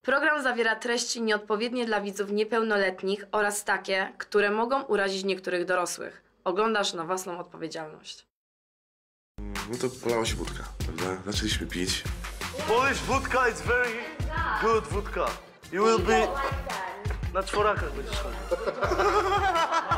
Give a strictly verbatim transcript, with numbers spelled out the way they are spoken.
Program zawiera treści nieodpowiednie dla widzów niepełnoletnich oraz takie, które mogą urazić niektórych dorosłych. Oglądasz na własną odpowiedzialność. No to polała się wódka, prawda? Zaczęliśmy pić. Polish wódka is very good wódka. You will be... Na czworakach będziesz chodził.